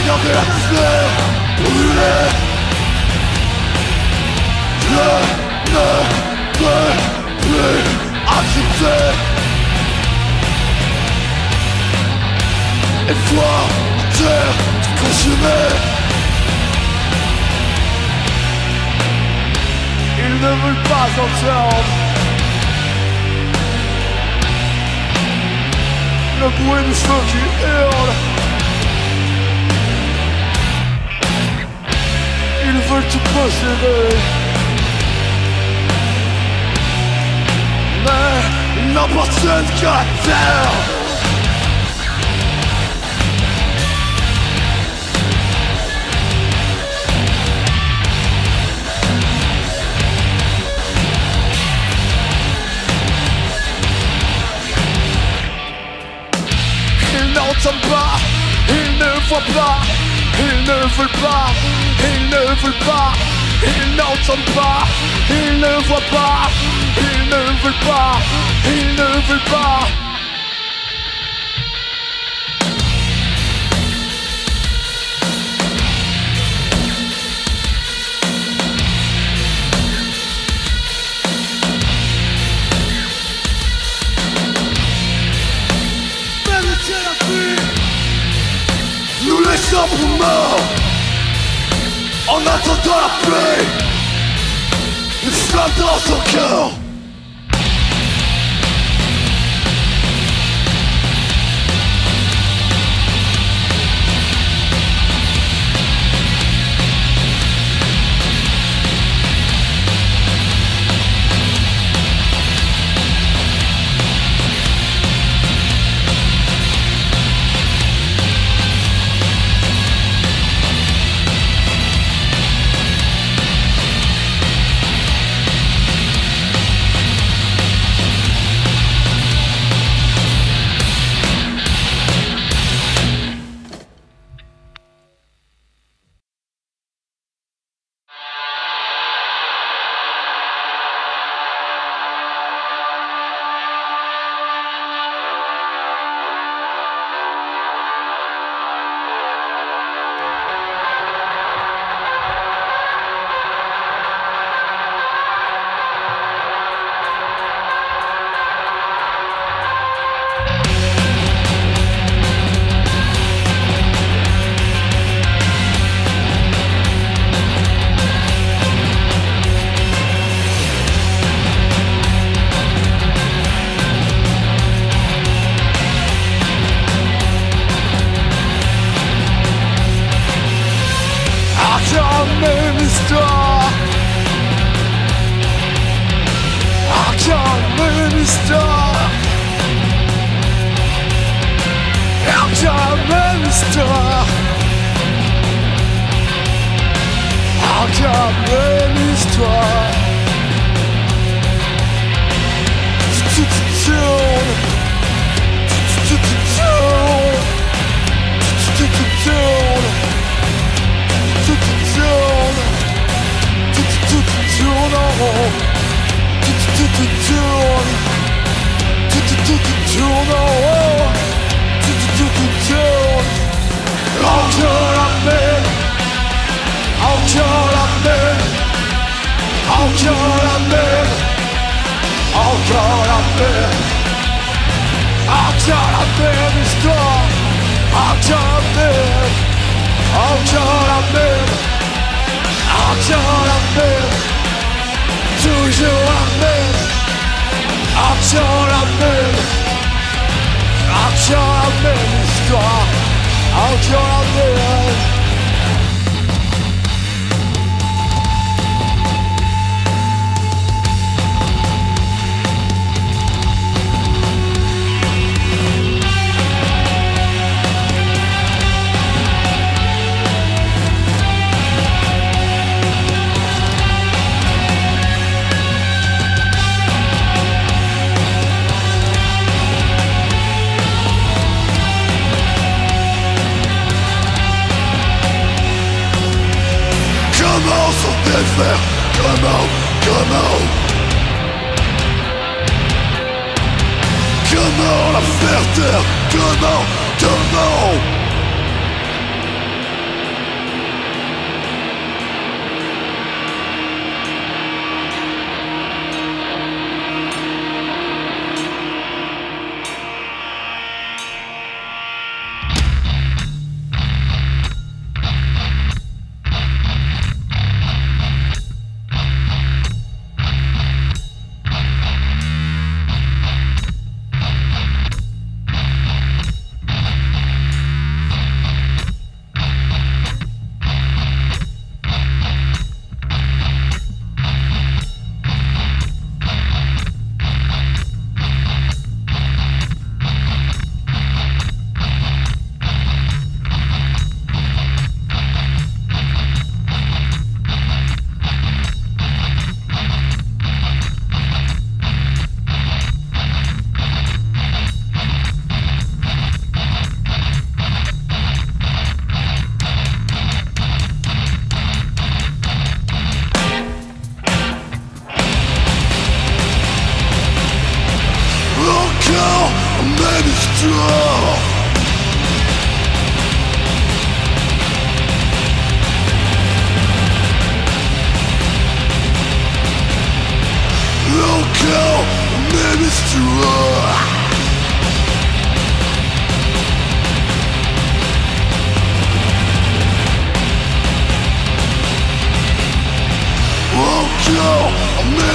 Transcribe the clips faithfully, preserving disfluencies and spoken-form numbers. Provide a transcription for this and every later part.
Regardez la terre brûler. Je ne peux plus accepter. Et voir terre consumée. Ils ne veulent pas entendre le bruit du feu qui hurle. Ils veulent te posséder, mais ils n'appartiennent qu'à la terre. Ils n'entendent pas, ils ne voient pas, ils ne veulent pas, ils ne veulent pas, ils n'entendent pas, ils ne voient pas, ils ne veulent pas, ils ne veulent pas. Nous laissons pour morts en attendant la paix. Une flamme dans ton cœur.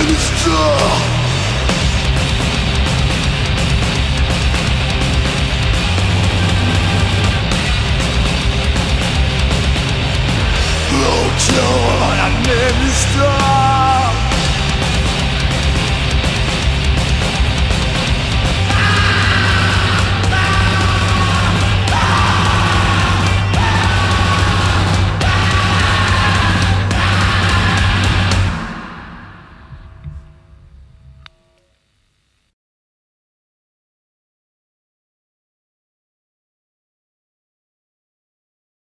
minister. L'auteur, un ministre.